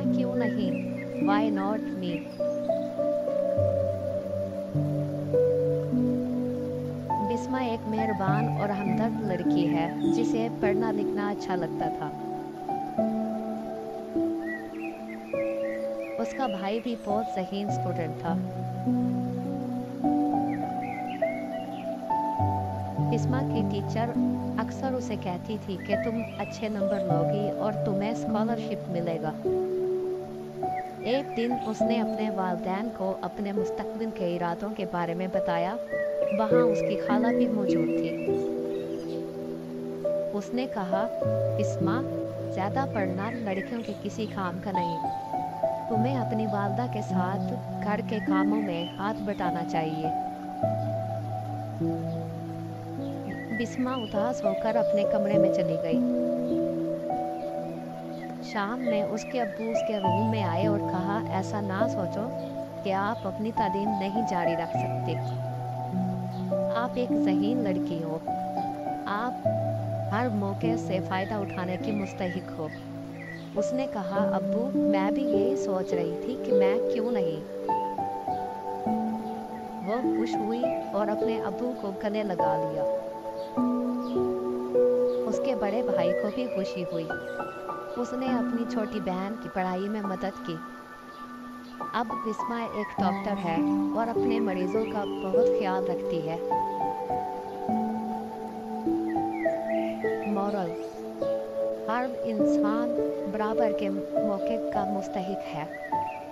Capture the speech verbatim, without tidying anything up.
क्यों नहीं? Why not me? Bisma एक मेहरबान और हमदर्द लड़की है जिसे पढ़ना लिखना अच्छा लगता था। उसका भाई भी बहुत ज़हीन स्टूडेंट था। बिस्मा की टीचर अक्सर उसे कहती थी कि तुम अच्छे नंबर लोगी और तुम्हें स्कॉलरशिप मिलेगा। एक दिन उसने अपने वालिदैन को अपने मुस्तकबिल के इरादों के बारे में बताया। वहाँ उसकी खाला भी मौजूद थी। उसने कहा, बिस्मा, ज़्यादा पढ़ना लड़कियों के किसी काम का नहीं। तुम्हें अपनी वालदा के साथ घर के कामों में हाथ बटाना चाहिए। बिस्मा उदास होकर अपने कमरे में चली गई। शाम में उसके अब्बू उसके रूम में आए और कहा, ऐसा ना सोचो कि आप अपनी तालीम नहीं जारी रख सकते। आप एक ज़हीन लड़की हो। आप हर मौके से फ़ायदा उठाने की मुस्तहिक हो। उसने कहा, अब्बू, मैं भी यही सोच रही थी कि मैं क्यों नहीं। वह खुश हुई और अपने अब्बू को गले लगा लिया। उसके बड़े भाई को भी खुशी हुई। उसने अपनी छोटी बहन की पढ़ाई में मदद की। अब बिस्मा एक डॉक्टर है और अपने मरीजों का बहुत ख्याल रखती है। मॉरल: हर इंसान बराबर के मौके का मुस्तहिक है।